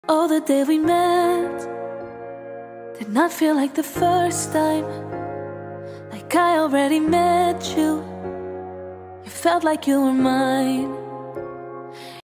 Oh, the day we met did not feel like the first time. Like I already met you. You felt like you were mine.